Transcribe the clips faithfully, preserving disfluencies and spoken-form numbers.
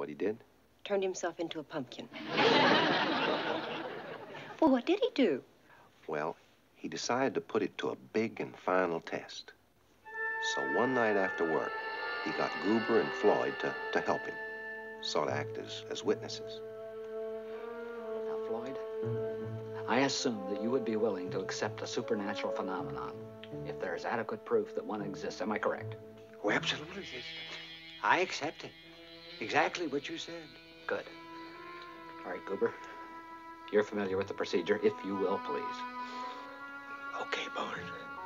What he did? Turned himself into a pumpkin. Well, what did he do? Well, he decided to put it to a big and final test. So one night after work, he got Goober and Floyd to, to help him, sort of act as, as witnesses. Now, Floyd, I assume that you would be willing to accept a supernatural phenomenon if there is adequate proof that one exists. Am I correct? Oh, absolutely. I accept it. Exactly what you said. Good. All right, Goober. You're familiar with the procedure, if you will, please. Okay, Barnes.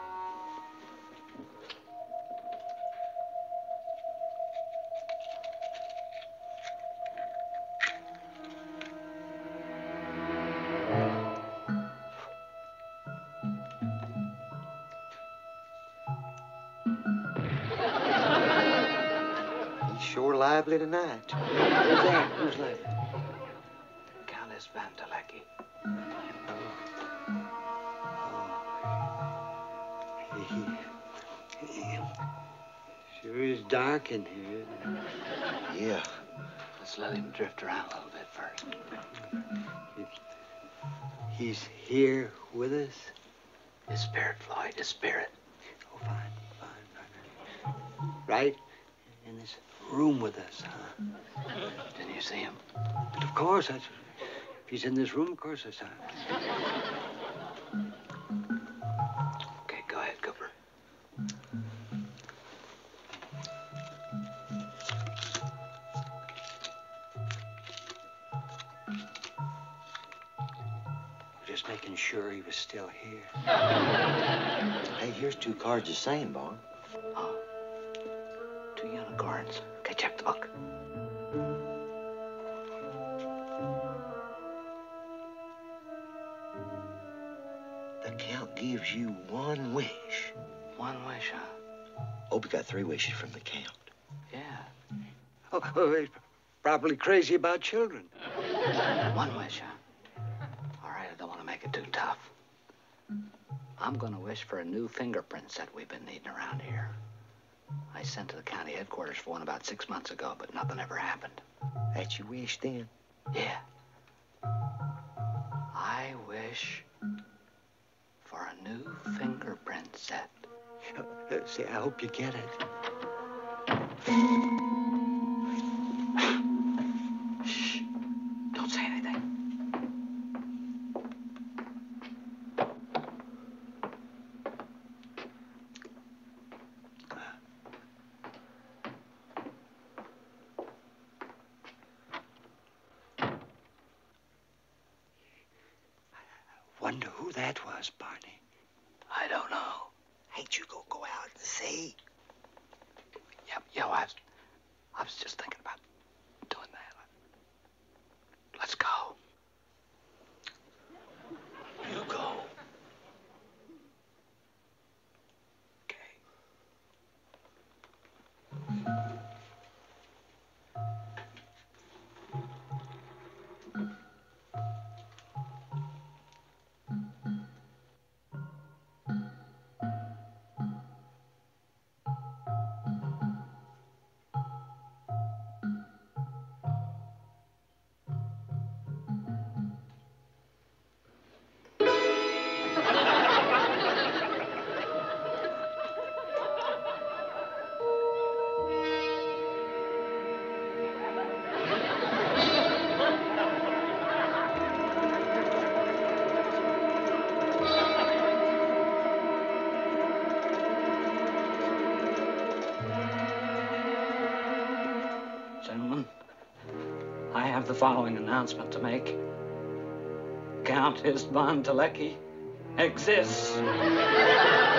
He's sure lively tonight. Who's that? Who's lively? Countess Van Telecky. Sure is dark in here. Yeah. Let's let him drift around a little bit first. He's here with us? His spirit, Floyd, his spirit. Oh, fine, fine, fine. Right in this room with us, huh? Didn't you see him? But of course, that's, if he's in this room, of course I saw him. Okay, go ahead, Cooper. Just making sure he was still here. Hey, here's two cards the same, Barn. Oh. Two unicorns. Okay, check the book. The Count gives you one wish. One wish, huh? Obie got three wishes from the Count. Yeah. Oh, oh, he's probably crazy about children. One wish, huh? All right, I don't want to make it too tough. I'm going to wish for a new fingerprint set we've been needing around here. I sent to the county headquarters for one about six months ago, but nothing ever happened. That's your wish, then? Yeah. I wish for a new fingerprint set. Uh, uh, say, I hope you get it. Shh. Don't say anything. Wonder who that was, Barney. I don't know. Ain't you go go out and see? Yep, yo, I was, I was just thinking about doing that. Let's go. You go. Okay. Gentlemen, I have the following announcement to make. Countess Von Telecky exists.